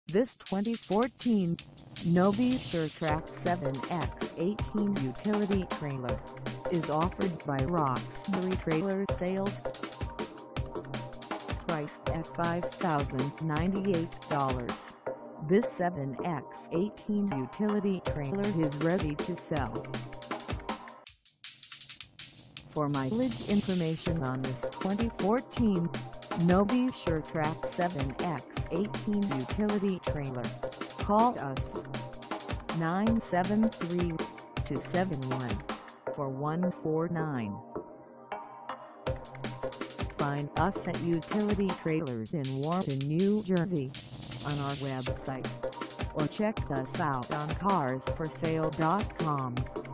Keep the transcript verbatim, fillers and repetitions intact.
This twenty fourteen Novae Sure-Trac seven by eighteen utility trailer is offered by Roxbury Trailer Sales. Priced at five thousand ninety-eight dollars, this seven by eighteen utility trailer is ready to sell. For mileage information on this twenty fourteen Novae Sure-Trac seven by eighteen utility trailer, call us nine seven three, two seven one, four one four nine. Find us at Utility Trailers in Warren, New Jersey, on our website, or check us out on cars for sale dot com.